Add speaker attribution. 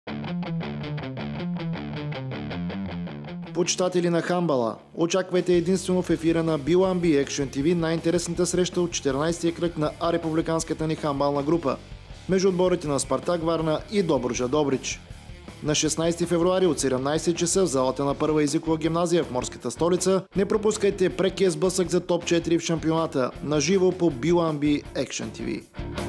Speaker 1: Почитатели на хандбала, очаквайте единствено в ефира на B1B Action TV най-интересната среща от 14-я кръг на републиканската ни хандбална група между отборите на Спартак Варна и Добруджа Добрич. На 16 февруари от 17 часа в залата на Първа езикова гимназия в морската столица не пропускайте прекия сблъсък за топ 4 в шампионата на живо по B1B Action TV.